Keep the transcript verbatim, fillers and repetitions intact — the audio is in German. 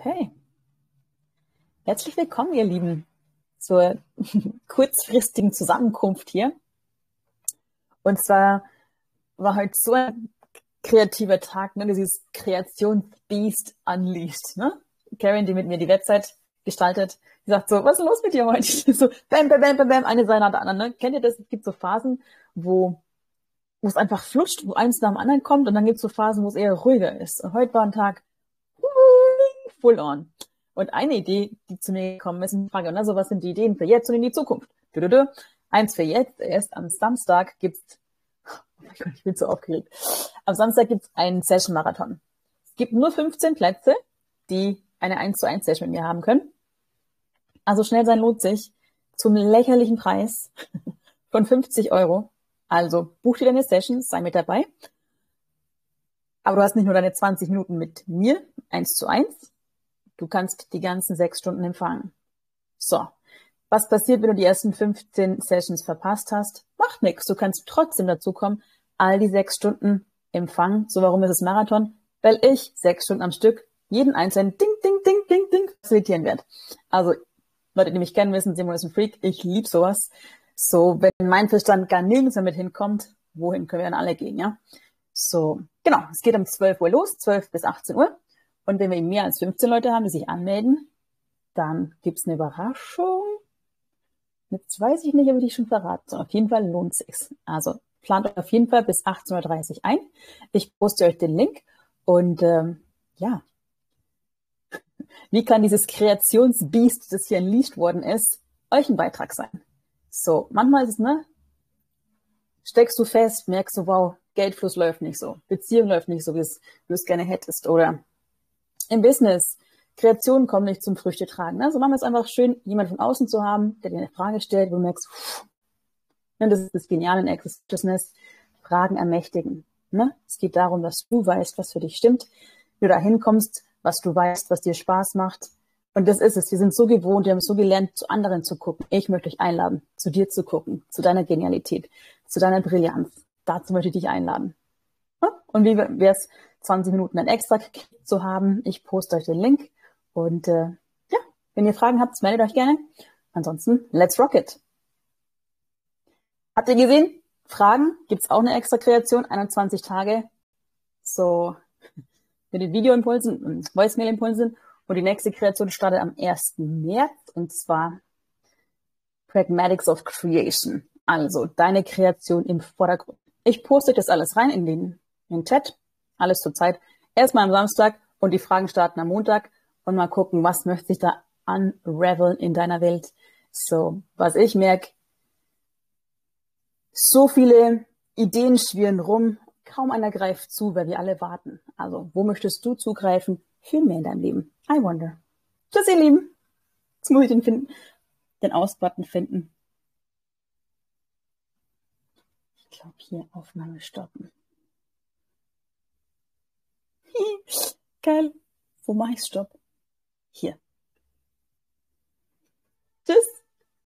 Okay, herzlich willkommen, ihr Lieben, zur kurzfristigen Zusammenkunft hier. Und zwar war heute so ein kreativer Tag, ne, dieses Kreationsbeast unleashed, ne? Karen, die mit mir die Website gestaltet, die sagt so, was ist los mit dir heute? So, bam, bam, bam, bam, bam, eine Seite nach der anderen, ne? Kennt ihr das? Es gibt so Phasen, wo, wo es einfach flutscht, wo eins nach dem anderen kommt, und dann gibt es so Phasen, wo es eher ruhiger ist. Und heute war ein Tag full on. Und eine Idee, die zu mir gekommen ist, eine Frage, also was sind die Ideen für jetzt und in die Zukunft? Eins für jetzt, erst am Samstag gibt's, oh mein Gott, ich bin so aufgeregt. Am Samstag gibt's einen Session-Marathon. Es gibt nur fünfzehn Plätze, die eine eins zu eins Session mit mir haben können. Also schnell sein lohnt sich, zum lächerlichen Preis von fünfzig Euro. Also buch dir deine Sessions, sei mit dabei. Aber du hast nicht nur deine zwanzig Minuten mit mir, eins zu eins, du kannst die ganzen sechs Stunden empfangen. So, was passiert, wenn du die ersten fünfzehn Sessions verpasst hast? Macht nichts, du kannst trotzdem dazu kommen, all die sechs Stunden empfangen. So, warum ist es Marathon? Weil ich sechs Stunden am Stück jeden einzelnen Ding, Ding, Ding, Ding, Ding facilitieren werde. Also, Leute, die mich kennen, wissen, Simon ist ein Freak, ich liebe sowas. So, wenn mein Verstand gar nirgends mehr mit hinkommt, wohin können wir dann alle gehen, ja? So, genau, es geht um zwölf Uhr los, zwölf bis achtzehn Uhr. Und wenn wir mehr als fünfzehn Leute haben, die sich anmelden, dann gibt's eine Überraschung. Jetzt weiß ich nicht, ob ich die schon verraten soll. Auf jeden Fall lohnt sich's. Also plant euch auf jeden Fall bis achtzehn Uhr dreißig ein. Ich poste euch den Link. Und ähm, ja, wie kann dieses Kreationsbiest, das hier unleashed worden ist, euch ein Beitrag sein? So, manchmal ist es, ne, steckst du fest, merkst du, wow, Geldfluss läuft nicht so, Beziehung läuft nicht so, wie du es gerne hättest, oder im Business, Kreationen kommen nicht zum Früchte tragen. Also manchmal ist es einfach schön, jemanden von außen zu haben, der dir eine Frage stellt, wo du merkst, pff, ne, das ist das Geniale in Access Business, Fragen ermächtigen. Ne? Es geht darum, dass du weißt, was für dich stimmt, wie du da hinkommst, was du weißt, was dir Spaß macht. Und das ist es. Wir sind so gewohnt, wir haben so gelernt, zu anderen zu gucken. Ich möchte dich einladen, zu dir zu gucken, zu deiner Genialität, zu deiner Brillanz. Dazu möchte ich dich einladen. Und wie wäre es, zwanzig Minuten ein extra zu haben? Ich poste euch den Link. Und äh, ja, wenn ihr Fragen habt, meldet euch gerne. Ansonsten, let's rock it. Habt ihr gesehen? Fragen? Gibt's auch eine extra Kreation, einundzwanzig Tage. So, mit den Videoimpulsen und Voicemail-Impulsen. Und die nächste Kreation startet am ersten März. Und zwar Pragmatics of Creation. Also deine Kreation im Vordergrund. Ich poste das alles rein in den, in den Chat. Alles zur Zeit. Erstmal am Samstag und die Fragen starten am Montag. Und mal gucken, was möchte sich da unraveln in deiner Welt. So, was ich merke, so viele Ideen schwirren rum, kaum einer greift zu, weil wir alle warten. Also, wo möchtest du zugreifen für mehr in deinem Leben? I wonder. Tschüss, ihr Lieben. Jetzt muss ich den finden, den Aus-Button finden. Ich glaube, hier Aufnahme stoppen. Geil. Wo mache ich Stopp? Hier.